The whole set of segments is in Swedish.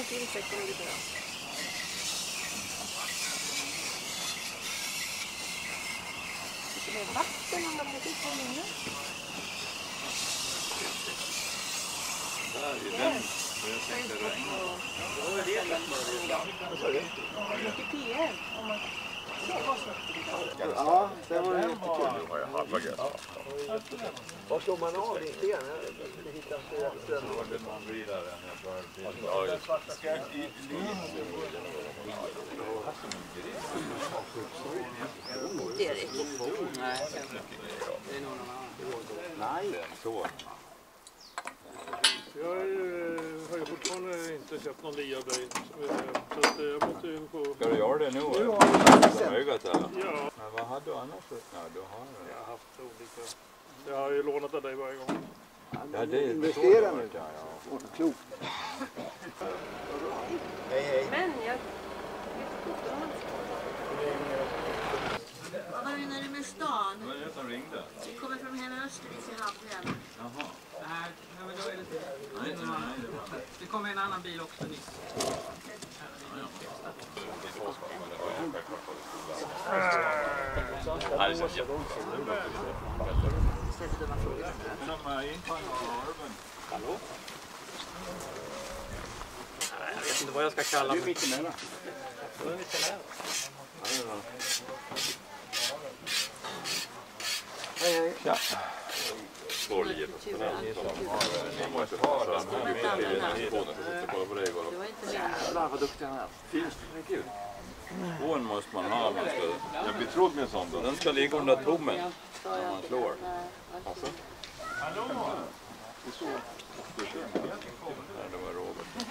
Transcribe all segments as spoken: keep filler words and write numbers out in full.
till säcken lite grann. Lite mer vatten om man blir på minne. Där är den. Jag tänkte regna. Ja, det är det. Mycket P R om man ser vad som är. Ja, det var jättekul. Nu har jag halva gött. Var slår man av lite grann? Det hittar sig efter. Såg man vidare än jag började. Ja, just Det är det. Nej, det är nog någon annan. Nej, så. Jag har ju fortfarande inte köpt någon liaböj. Så att jag måste ju få... Ska du göra det nu? Nu har vi Som ögat eller? Ja, Men vad hade du annars? Ja, du har det. jag har haft olika... Jag har ju lånat av dig varje gång. Ja, det är investera nu. Ja, ja. Och klok. Hej, hej. Men jag... Vad var det nere med stan? Det var det som ringde. Vi kommer från hela Östervik i Havlen. Jaha. Nej, men då är det inte. Nej, nej, nej. Det kommer en annan bil också nyss. Nej, det känns jättebra. Samma infall av Arben. Hallå? Jag vet inte vad jag ska kalla Du är mitt emellan. Du är lite nära. Hej, hej. Ja. Slår livet på den här som har... Ni måste ha den här med i telefonen så sitter kolla på dig igår. Det var inte mer. Jävlar vad duktig han är. Finns det? Kul. Hån måste man ha. Man ska, jag blir trodd med en sån då. Den ska ligga under tummen när man slår. Alltså? Hallå? Det är så. Det var Robert.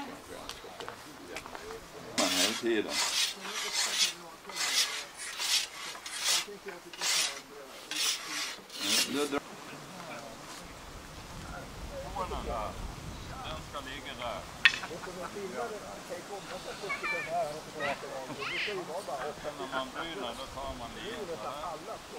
Men hela tiden. Mm, det den ska ligga där. När man brynar då tar man livet här.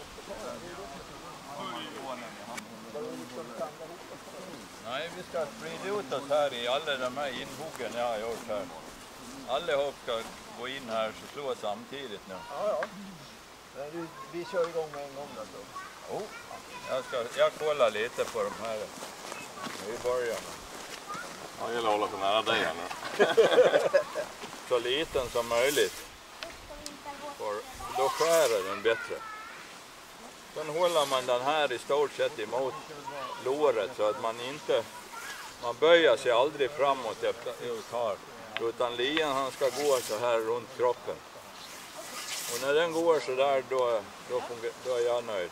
Nej, vi ska sprida ut oss här i alla de här inhuggen jag har gjort här. Allihop ska gå in här så slå samtidigt nu. Ja, ja. Vi, vi kör igång med en gång då. Oh, jag, ska, jag kollar lite på de här. Vi börjar. Ja, det gäller att hålla så nära dig här nu. Så liten som möjligt. För då skär den bättre. Sen håller man den här i stort sett emot låret så att man inte... Man böjer sig aldrig framåt efter och tar. Utan lien han ska gå så här runt kroppen. Och när den går så där då, då, då är jag nöjd.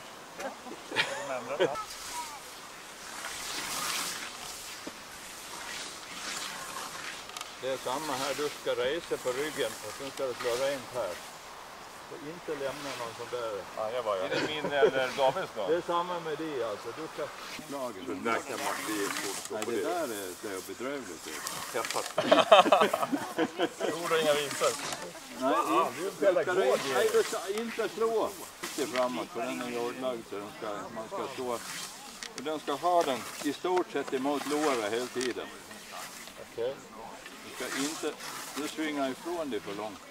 Det är samma här, du ska resa på ryggen och sen ska du slå rent här. Så inte lämna någon sån där. Ja, jag var jag. Är det min eller Gabriels då? Det är samma med det alltså. Du ska... Slagen. Så där kan man bli stå på det. Nej, det där är, det är bedrövligt. Träffat. Ord och inga visor. Nej, ja, du är pedagog. Nej, du ska inte slå. Inte framåt för den är jordlagd så den ska, man ska stå. Och den ska ha den i stort sett emot låret hela tiden. Okej. Okay. Du ska inte, du svingar ifrån dig för långt.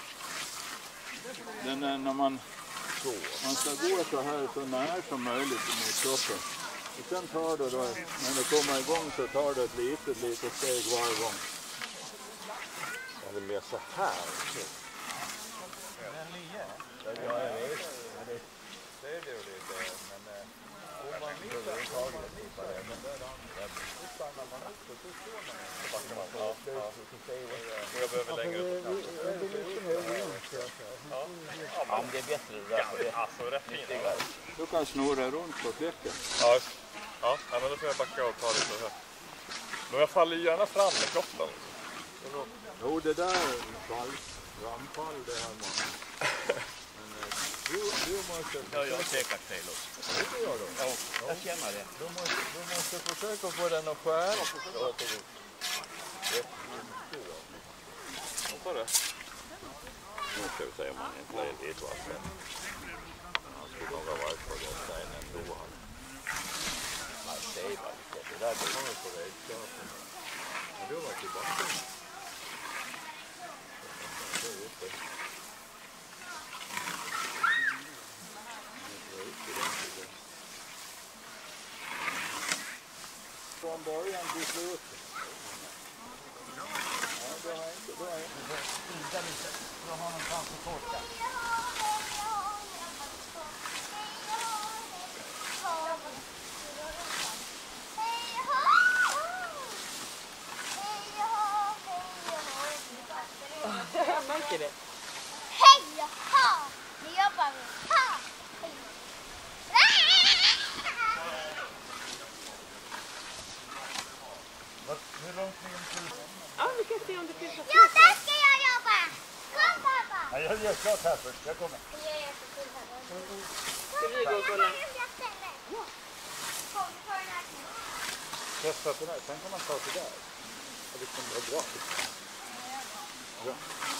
Den är när man, man ska gå så här så nära som möjligt mot kroppen. Och sen tar du då, när det kommer igång så tar du ett litet, litet steg varje gång. Jag vill läsa här. Ja, jag vet. Det är det ju lite, men om man missar en tag så stannar man upp och så står man. Ja, ja. Och jag behöver längre upp på ja. Ja, men det är bättre det där. Ja, alltså rätt fint. Du kan snurra runt på fläcken. Ja, ja, men då får jag backa och ta lite så här. Men jag faller gärna fram med kroppen. Jo, det där är fall, framfall det här man. Du, du måste... Ja, jag har säkert fel också. Det gör du. Ja, jag känner det. Du måste, du måste försöka få den att skära på sig. Hoppa det. Nu ska vi se om man inte är lite vassare. Han skulle nog ha varit på den steinen ändå. Man säger bara lite. Det där går man på redskapen. Men du har varit tillbaka. lite. Från början till slutet. Ja, det har inte, det har inte. Skynda lite, så har man chans att torka. Jag märker det. Hej, ha! Nu jobbar vi. Ha! Hej. Ja, vi kan se om det finns något. Ja, där ska jag jobba! Kom pappa! Ja, jag gör klart här först, jag kommer. Ska vi gå och kolla? Testa på det här, sen kan man ta sig där. Och liksom det är bra. Ja.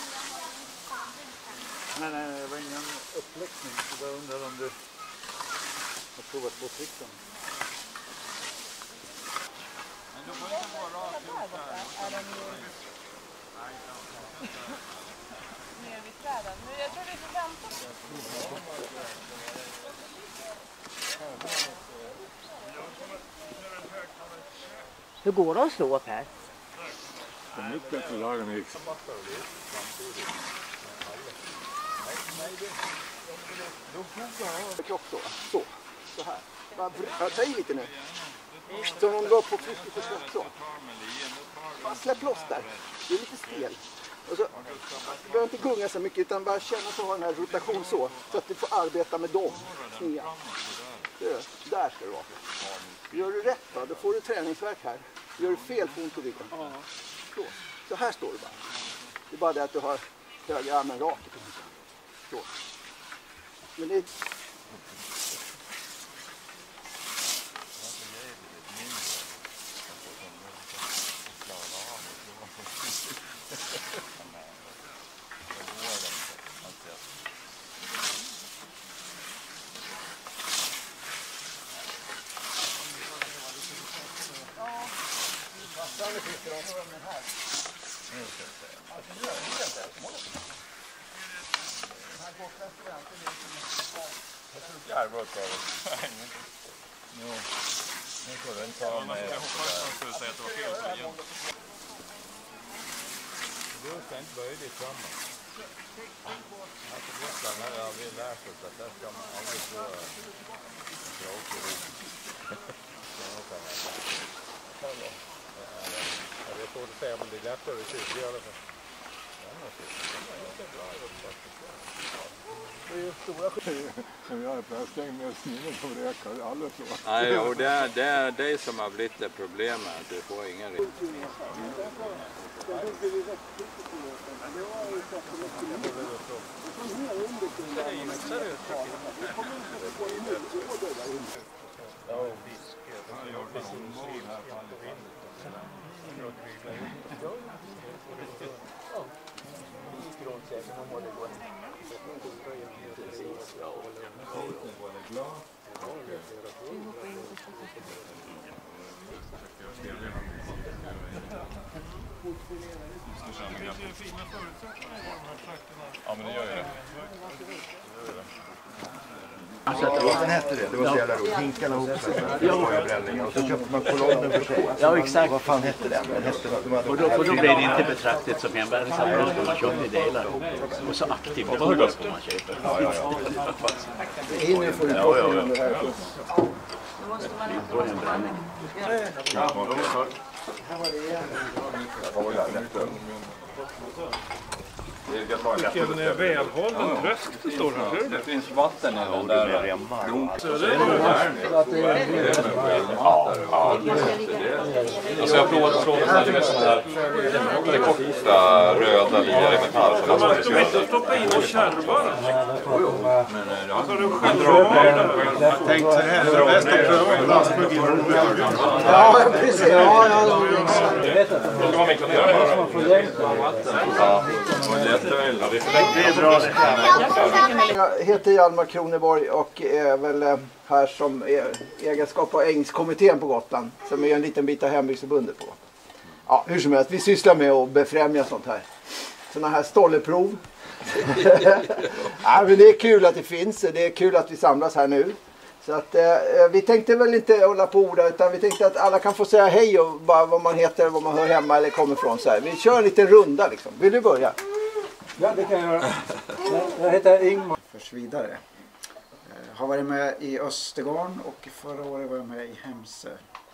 Nej, nej, det var ingen uppläckning. Så jag undrar om du har provat på tricken. Men du får inte gå rakt ut där. Är den ju... Ner vid träden. Men jag tror vi får vänta. Hur går det att slå upp här? Det är mycket bättre lag än gick. Kropp så, så, så här. Bara br- ta i lite nu. Som om du var på friskigt och släpp så. Bara släpp loss där. Det är lite stel. Och så, du behöver inte gunga så mycket utan bara känna så har den här rotation så. Så att du får arbeta med dem. Knä. Där ska du vara. Gör du rätt då, då får du träningsverk här. Gör du fel får du ont i ryggen. Så. Så här står du bara. Det är bara det att du har högra armen rak. Så. Men det är... Järvåt av det. Nu, nu får den ta mig. Jag hoppas att man skulle säga att det var fel på igen. Du ska inte böja dig framåt. Alltså Gotland här har vi lärt oss att där ska man aldrig få bråk i ryggen. Jag vet inte säga, men det är lättare att tjugo i alla fall. Det är stora skillnader. Jag är prästäng med snillen som räkar alla så. Nej, och det är, det är det som har blivit det problemet. Du får ingen rätt. Ja, men det gör ju det. Den hette det, det var så jävla roligt. Hinkarna ihop sig. Ja. Och så köpte man kolonner för sig. Ja, exakt. Vad fan hette den? Den hette, de hade... Och då, och då blev det inte betraktat som hemvärnsapparat när man köpte delar. Och så aktivt det var det som man köper. Ja, ja, ja. Hinner får du på det här. Då är det en bränning. Ja, vad var det? Vilken välhållen tröst det står här. Det finns vatten i den där. Alltså jag har provat att slå med sådana här korta röda lirar i metall. Man ska inte stoppa in och kärvar. Alltså du själv. Jag tänkte så här, det är bäst att pröva på lastmuggen. Ja, precis. Ja, ja, Det var mycket att göra. jag heter Hjalmar Kroneborg och är väl här som egenskap av Ängskommittén på Gotland. Som är en liten bit av hembygdsförbundet på Gotland. Ja, hur som helst, vi sysslar med att befrämja sånt här. sådana här stolleprov. Ja, men det är kul att det finns. Det är kul att vi samlas här nu. Så att, eh, vi tänkte väl inte hålla på orda, utan vi tänkte att alla kan få säga hej och bara vad man heter, vad man hör hemma eller kommer ifrån. Så här. Vi kör en liten runda liksom. Vill du börja? Ja, det kan jag göra. Jag heter Ingmar. Förs vidare. Jag har varit med i Östergarn och förra året var jag med i Hemsö.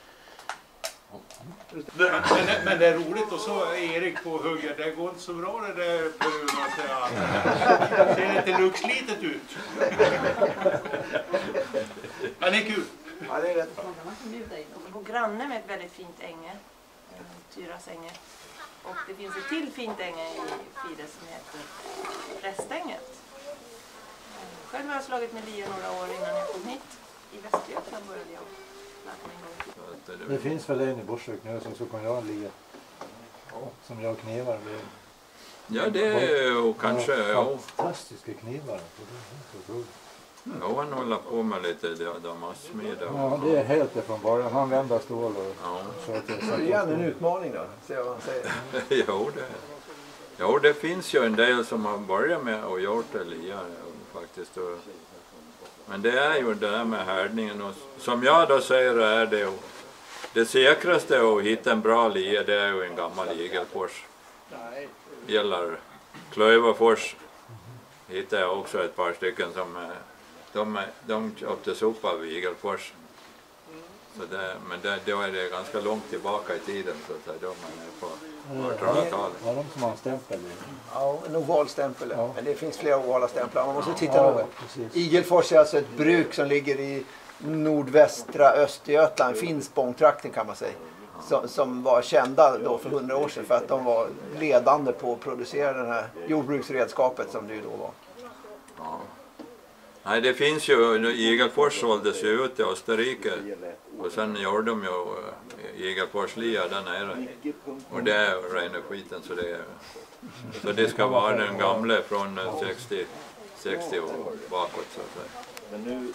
Men, men det är roligt och så är Erik på hugger. Det går inte så bra det där på att säga. Det ser lite luxlitet ut. Men det är kul. Ja, det är rätt. Och vår granne med ett väldigt fint änge, Tyras änge. Och det finns ett till fint änge i Fide som heter Prästänget. Själv har jag slagit med lia några år innan jag kom hit. I Västergötland började jag lära mig en gång. Det finns väl en i Borsök nu som så kan jag lia. Som jag knivar med. Ja, det är ju kanske... Ja, fantastiska knivar. Ja, han håller på med lite damasmida. Ja, det är helt ifrån början. Han vänder stål och ja. kör till. Det är gärna en utmaning då. Se vad han säger. jo, det, jo, det finns ju en del som har börjat med och gjort det lia faktiskt. Men det är ju det där med härdningen. Och som jag då säger är det ju det säkraste att hitta en bra lia, det är ju en gammal igelfors. Gäller Klöverfors hittade jag också ett par stycken som de, de köptes upp av igelfors. Så det, men det, då är det ganska långt tillbaka i tiden så att säga, då man är på artonhundratalet. Var de som har en stämpel? Ja, en oval stämpel. Ja. Men det finns flera ovala stämplar. Man måste titta ja, noga. Igelfors är alltså ett bruk som ligger i nordvästra Östergötland, Finspångtrakten kan man säga. Som, som var kända då för hundra år sedan för att de var ledande på att producera det här jordbruksredskapet som det ju då var. Ja. Nej, det finns ju, Igelfors såldes ju ut i Österrike och sen gjorde de ju Igelforslia där nere. Och det är rena skiten så det är, så det ska vara den gamla från sextio, sextio och bakåt så att säga. Men nu...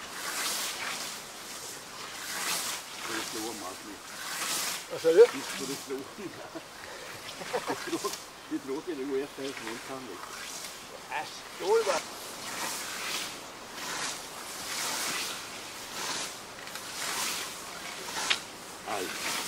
Vad säger du? Det är tråkigt, det går efter som inte kan det. Äsch, då är det bara... Aj.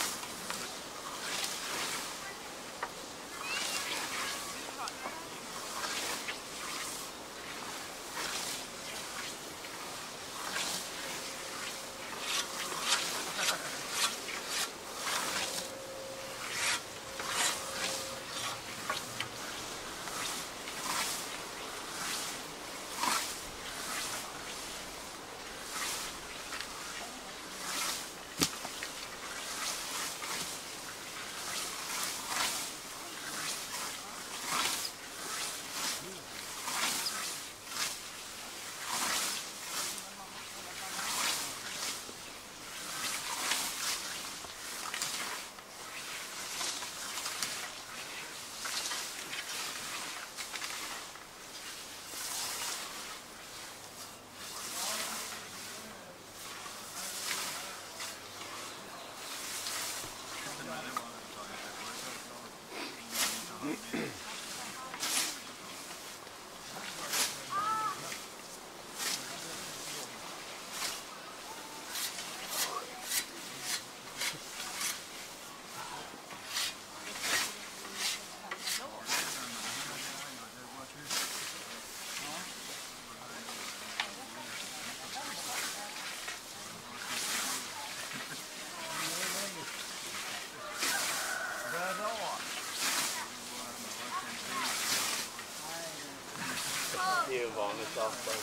Det är ju vanligt afton.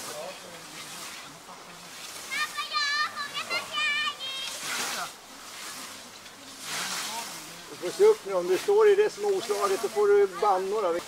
Du får se upp nu, om du står i det småslaget då får du bannor.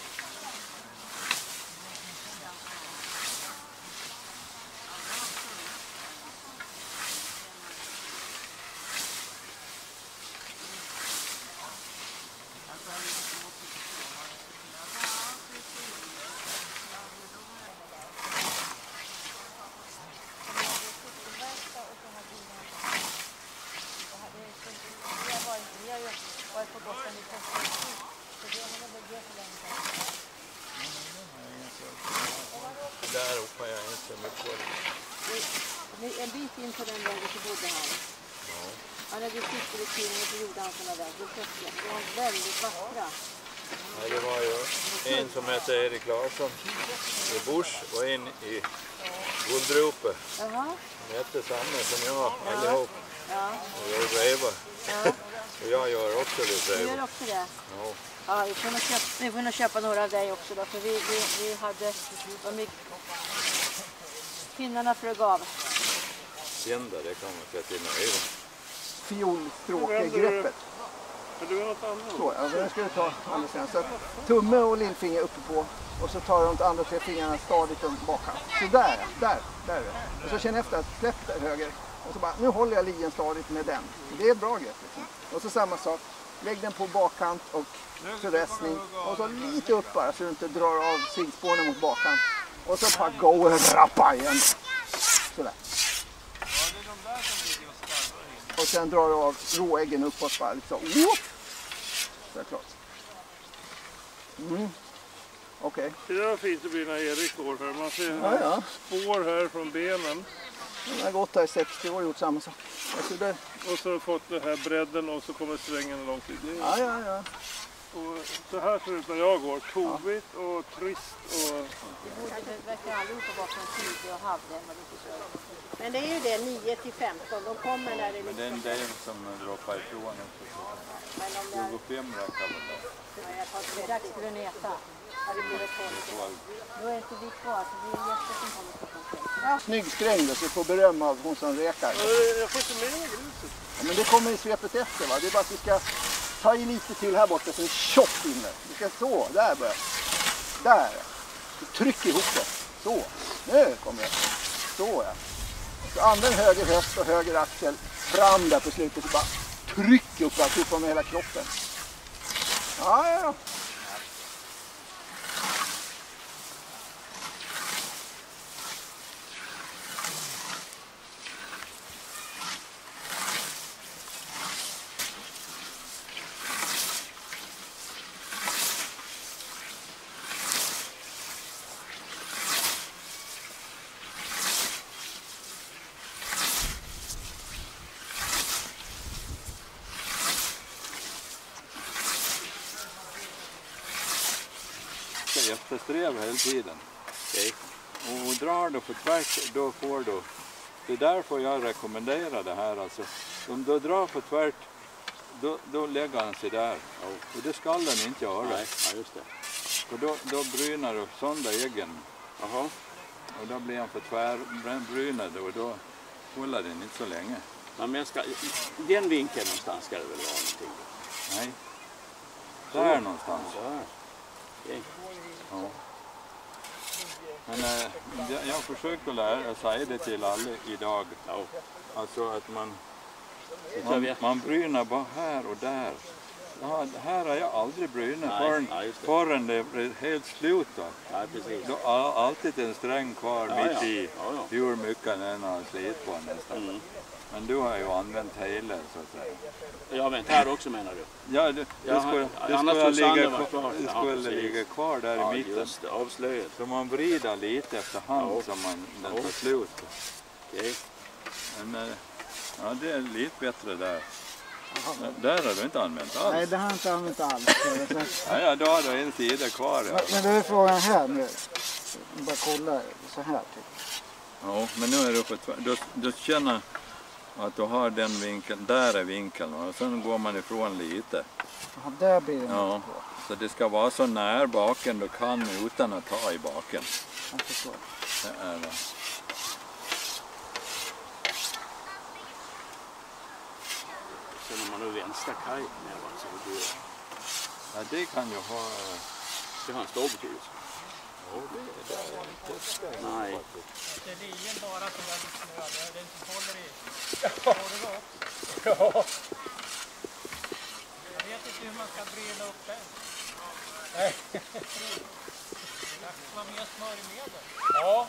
gick in på den vägen så bodde han. Han hade sitter i tidningen så gjorde han sådana där. De var väldigt vackra. Nej, det var ju en som hette Erik Larsson i Bors och en i Guldrope. Jaha. De hette samma som jag allihop. Ja. Och jag är brevar. Ja. Och jag gör också det brevar. Du gör också det? Ja. Ja, vi får nog köpa, vi får nog köpa några av dig också då, för vi, vi, vi hade de gick, pinnarna flög av. Kända, det kan man sätta in i ögonen. Fiolstråkegreppet. Men du har något annat? Så, ja, den ska vi ta andra sidan. Så tumme och lillfinger uppe på. Och så tar de andra tre fingrarna stadigt runt bakhand. Så där, där, där är det. Och så känner efter att släpp där höger. Och så bara, nu håller jag lien stadigt med den. Det är ett bra grepp liksom. Och så samma sak. Lägg den på bakkant och förrästning. Och så lite upp bara så du inte drar av sidspånen mot bakkant. Och så bara go och rappa igen. Sådär. Och sen drar du av råäggen uppåt bara lite så. Whoop! Så är det klart. Mm. Okej. Okay. Det där fint det blir när Erik går här. Man ser ja, ja. spår här från benen. Han har gått här i sextio år och gjort samma sak. Alltså det... Och så har fått den här bredden och så kommer svängen långt i det. Ja, ja, ja. Och så här ser det ut när jag går. Tovigt ja. Och trist och... Det verkar allihopa bakom tio och hade. Men det är ju det, nio till femton. De kommer när det är men det är en del som droppar ifrån. tjugofem räcker väl det. Det är dags för att äta. Ja, det blir tolv. Då är inte vi kvar, så det är jätte som kommer på konflikt. Ja. Snygg skräng då, så får beröm av hon som räkar. Jag får inte med mig gruset. Ja, men det kommer i svepet efter va. Det är bara att vi ska ta i lite till här borta så det är tjockt inne. Vi ska så, där börjar. Där. Tryck ihop det. Så. Nu kommer jag. Så ja. Så använd höger höft och höger axel fram där på slutet. Så bara tryck upp allt upp med hela kroppen. Ja, ja, ja. Eftersträva hela tiden. Okay. Och drar du för tvärt, då får du. Det är därför jag rekommenderar det här. Alltså, om du drar för tvärt, då, då lägger han sig där. Oh. Och det ska den inte göra. Nej, ja, just det. Och då, då brynar du sönder äggen. Aha. Och då blir han för tvärbrynad och då håller den inte så länge. Men jag ska, den vinkeln någonstans ska det väl vara någonting? Nej. Där så. Någonstans. Där. Okay. Ja. Men äh, jag, jag försöker lära säga det till alla idag. Ja. Alltså att man, man, man brynar bara här och där. Ja, här har jag aldrig brynat förrän, ja, det. förrän det blir helt slut. Då. Ja, precis. Då har alltid en sträng kvar ja, mitt ja. i. Ja, ja. Hur mycket den har slit på nästan. Mm. Men du har ju använt hela så att säga. Jag har använt här också menar du? Ja, det, det skulle, det skulle, ligga, kvar, det skulle ja, ligga kvar där ja, i mitten. Just det, avslöjat. Så man vrider lite efterhand ja. Som man, den tar slut. Okay. Men ja, det är lite bättre där. Aha. Där har du inte använt alls. Nej, det har jag inte använt alls. ja, ja, då har du en sida kvar. Ja. Men, men det är frågan här nu. Bara kolla så här typ. Ja, men nu är du på du, du känner att du har den vinkeln, där är vinkeln och sen går man ifrån lite. Ja, där blir det. Ja, så det ska vara så nära baken du kan utan att ta i baken. Jag förstår. Det är det. Sen om man nu vänster kaj med alltså, det... Ja, det kan ju ha... Det har en stor betydelse. Ja, det är det. Nej. Det är lien bara som är lite snö, den som håller i. Får du då? Ja. Jag vet inte hur man ska bryna upp den. Nej. Det ska vara mer smör i medel. Ja.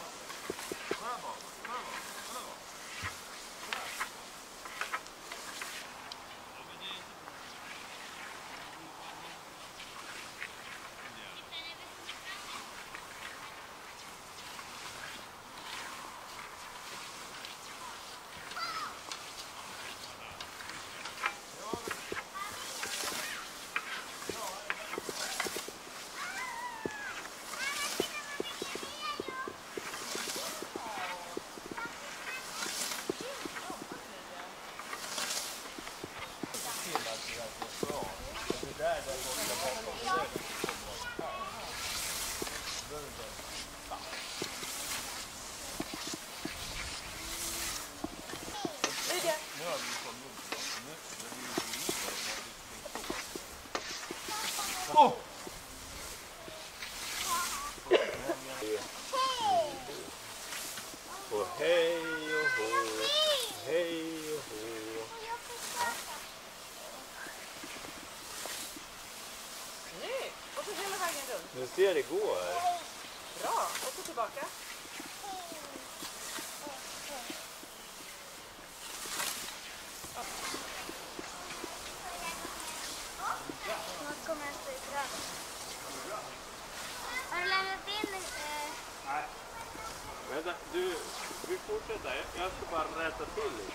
Oh. Och hej och hå, hej och hå. Snyggt! Och så hela vägen runt. Nu ser det går. Bra, och så tillbaka. Har du lämnat in? Eh... Nej. Vänta, du, vi fortsätter. Jag ska bara rätta till lite.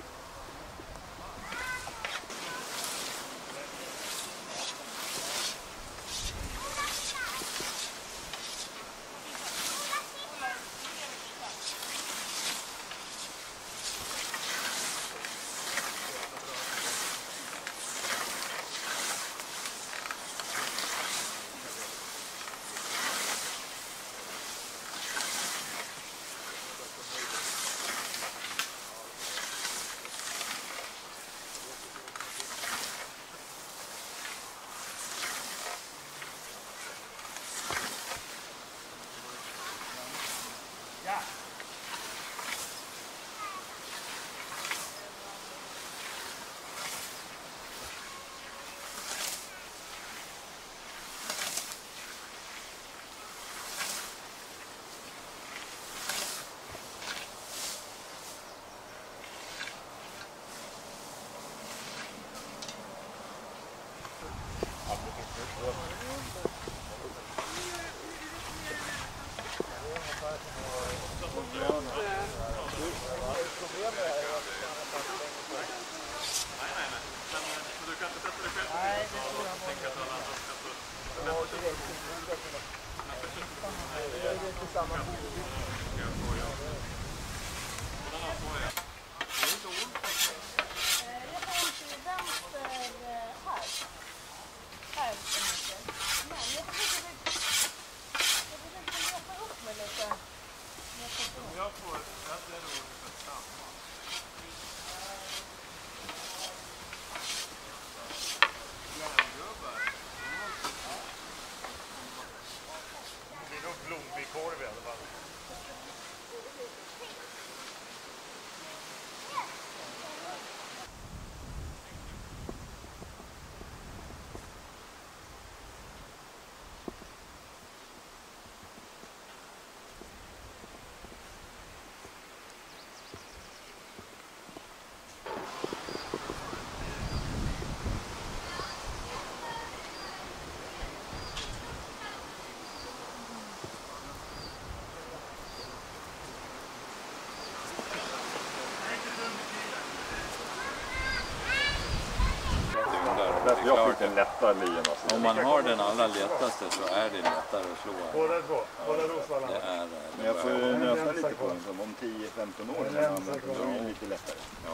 Jag fick den lättare lien. Om man har den allra lättaste så är det lättare att slå. Båda två? Båda Rosvallarna? Det är, Men jag får ju nöta lite på den som om tio femton år när man använder den, är lite lättare. Ja.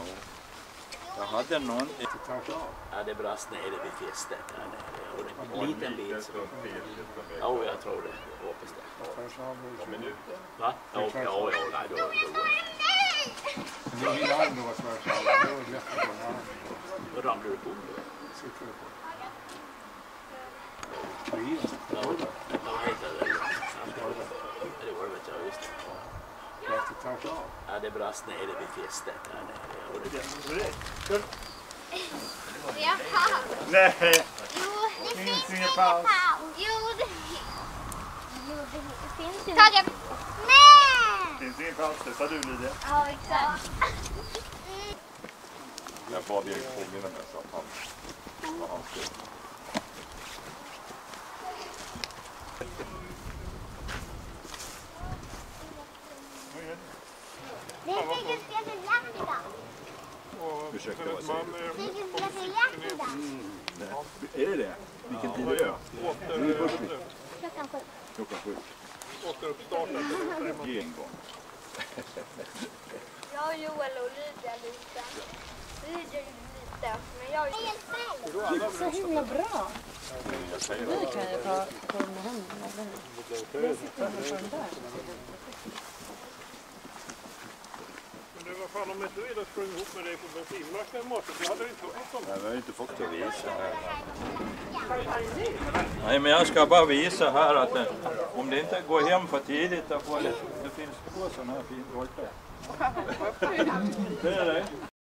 Jag hade någon... Ja, det brast ner vid fistet. Ja, det är en liten bit. Så... Ja, jag tror det. Jag hoppas det. Om minuter? Va? Ja, ja, ja, nej, då, då går det. Det är ju larm då, smörsvallar. Det var jättebra. Då ramlar du på det. Ja, vad heter det? Det var det, vet jag, just det. Ja, det brast ner vid fistet. Ja, det är Jaha. Nej. Jo, det finns finns ingen ingen paus. paus. Jo, det Jo, det finns ingen. Tage. Nej! Det finns ingen paus, det sa du Lydia. Ja, exakt. Jag bad Erik påminna mig så att han var hans skull. Det är Sigges spelare idag. Ursäkta, vad säger du? Sigges spelare idag. Är det det? Vilken tid är det? Klockan sju. Klockan sju. Återuppstartat. Ge en gång. Jag, Joel och Lydia lite. Lydia lite. Men jag är Så himla bra. Nu kan jag ta på med händerna. Jag sitter med den där. Men det var fan om inte vi hade sprungit ihop med dig på bensinmacken i morse, så hade du inte fått dem. Nej, vi har inte fått det visa här. Nej, men jag ska bara visa här att det, om det inte går hem för tidigt, då får det, det finns två sådana här fina torkar. Det är det.